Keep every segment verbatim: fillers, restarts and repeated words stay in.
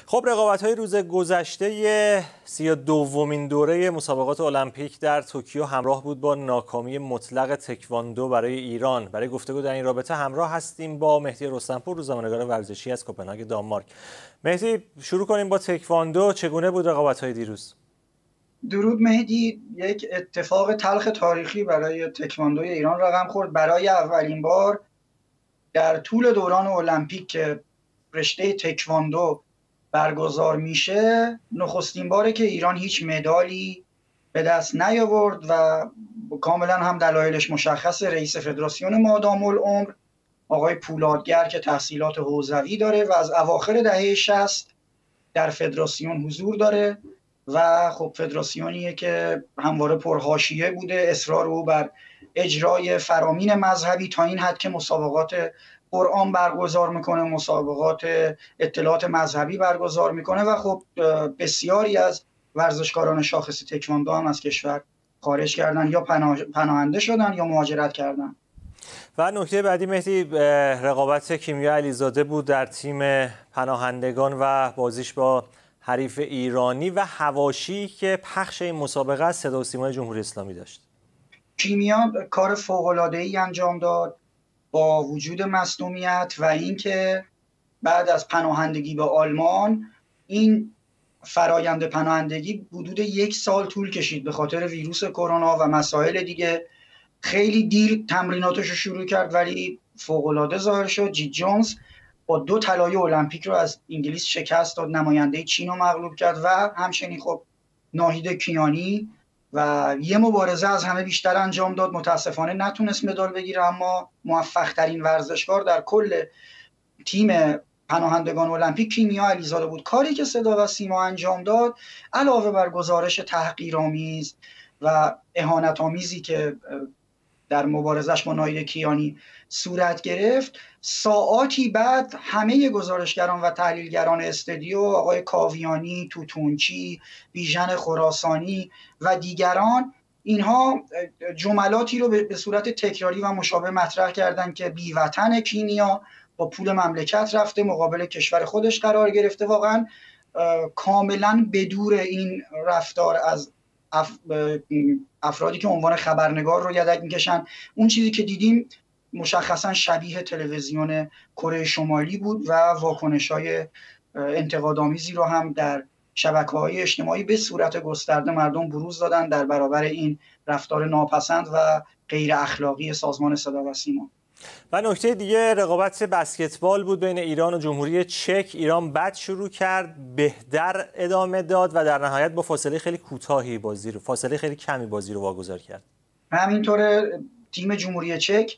خب رقابت‌های روز گذشته سی و دومین دوره مسابقات المپیک در توکیو همراه بود با ناکامی مطلق تکواندو برای ایران. برای گفتگو در این رابطه همراه هستیم با مهدی رستم‌پور، روزنامه‌نگار ورزشی از کوپنهاگ دانمارک. مهدی، شروع کنیم با تکواندو. چگونه بود رقابت‌های دیروز؟ درود مهدی. یک اتفاق تلخ تاریخی برای تکواندوی ایران رقم خورد. برای اولین بار در طول دوران المپیک که رشته تکواندو برگزار میشه، نخستین باره که ایران هیچ مدالی به دست نیاورد و کاملا هم دلایلش مشخص. رئیس فدراسیون مادام العمر آقای پولادگر که تحصیلات حوزوی داره و از اواخر دهه شصت در فدراسیون حضور داره و خب فدراسیونیه که همواره پرحاشیه بوده. اصرار او بر اجرای فرامین مذهبی تا این حد که مسابقات قرآن برگزار میکنه، مسابقات اطلاعات مذهبی برگزار میکنه و خب بسیاری از ورزشکاران شاخص تکواندو هم از کشور خارج کردن، یا پناه... پناهنده شدن یا مهاجرت کردن. و نکته بعدی مهدی، رقابت کیمیا علیزاده بود در تیم پناهندگان و بازیش با حریف ایرانی و حواشی که پخش این مسابقه از صدا و سیمای جمهوری اسلامی داشت. کیمیا کار فوق‌العاده‌ای انجام داد با وجود مصدومیت و اینکه بعد از پناهندگی به آلمان، این فرایند پناهندگی حدود یک سال طول کشید به خاطر ویروس کرونا و مسائل دیگه. خیلی دیر تمریناتش رو شروع کرد ولی فوق‌العاده ظاهر شد. جی جونز با دو طلای المپیک رو از انگلیس شکست داد، نماینده چین رو مغلوب کرد و همچنین خب ناهید کیانی و یه مبارزه از همه بیشتر انجام داد. متاسفانه نتونست مدال بگیره، اما موفق ترین ورزشکار در کل تیم پناهندگان المپیک کیمیا علیزاده بود. کاری که صدا و سیما انجام داد علاوه بر گزارش تحقیرآمیز و اهانت‌آمیزی که در مبارزش با ناهید کیانی صورت گرفت، ساعاتی بعد همه گزارشگران و تحلیلگران استودیو، آقای کاویانی، توتونچی، بیژن خراسانی و دیگران، اینها جملاتی رو به صورت تکراری و مشابه مطرح کردند که بیوطن کیمیا با پول مملکت رفته، مقابل کشور خودش قرار گرفته. واقعا کاملا بدور این رفتار از اف... افرادی که عنوان خبرنگار رو یدک میکشن. اون چیزی که دیدیم مشخصا شبیه تلویزیون کره شمالی بود و واکنش‌های انتقادآمیزی رو هم در شبکه‌های اجتماعی به صورت گسترده مردم بروز دادن در برابر این رفتار ناپسند و غیر اخلاقی سازمان صدا و سیما. و نکته دیگه رقابت بسکتبال بود بین ایران و جمهوری چک. ایران بد شروع کرد، بهتر ادامه داد و در نهایت با فاصله خیلی کوتاهی بازی رو فاصله خیلی کمی بازی رو واگذار کرد. همینطور تیم جمهوری چک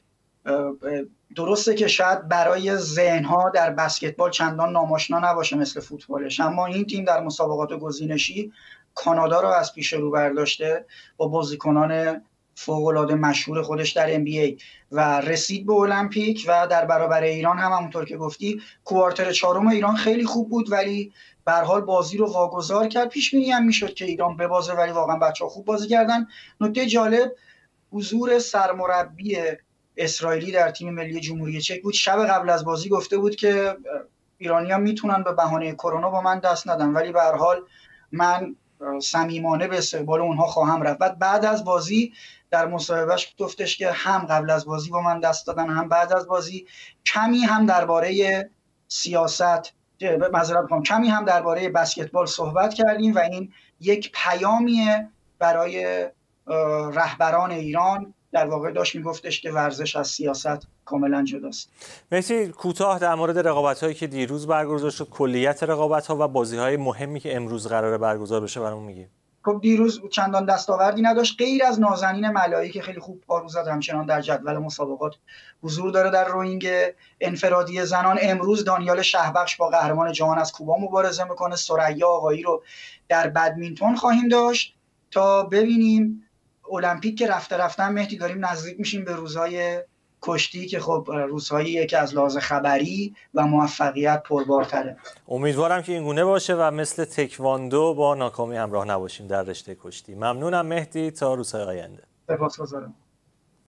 درسته که شاید برای ذهن‌ها در بسکتبال چندان ناماشنا نباشه مثل فوتبالش، اما این تیم در مسابقات گزینشی کانادا رو از پیش رو برداشته با بازیکنان فوق‌العاده مشهور خودش در ام بی ای و رسید به المپیک و در برابر ایران هم همونطور که گفتی کوارتر چهارم ایران خیلی خوب بود ولی به هر حال بازی رو واگذار کرد. پیش بینی هم میشد که ایران ببازه ولی واقعا بچه‌ها خوب بازی کردن. نکته جالب حضور سرمربی اسرائیلی در تیم ملی جمهوری چک بود. شب قبل از بازی گفته بود که ایرانی‌ها میتونن به بهانه کرونا با من دست ندن ولی به هر حال من صمیمانه به استقبال اونها خواهم رفت. بعد بعد از بازی در مصاحبهش گفتش که هم قبل از بازی با من دست دادن هم بعد از بازی. کمی هم درباره سیاست معذرت می‌خوام کمی هم درباره بسکتبال صحبت کردیم و این یک پیامیه برای رهبران ایران. در واقع داشت میگفتش که ورزش از سیاست کاملا جداست. مرسی. کوتاه در مورد رقابت‌هایی که دیروز برگزار شد، کلیت رقابت‌ها و بازی‌های مهمی که امروز قراره برگزار بشه برامون میگی؟ خب دیروز چندان دستاوردی نداشت غیر از نازنین ملایی که خیلی خوب پارو زد، همچنان در جدول مسابقات حضور داره در روینگ انفرادی زنان. امروز دانیال شهبخش با قهرمان جهان از کوبا مبارزه میکنه. ثریا آقایی رو در بدمینتون خواهیم داشت تا ببینیم المپیک که رفته رفتن مهدی داریم نزدیک میشیم به روزهای کشتی که خب روزهاییه که از لحاظ خبری و موفقیت پربارتره. امیدوارم که این گونه باشه و مثل تکواندو با ناکامی همراه نباشیم در رشته کشتی. ممنونم مهدی، تا روزهای آینده. سپاسگزارم.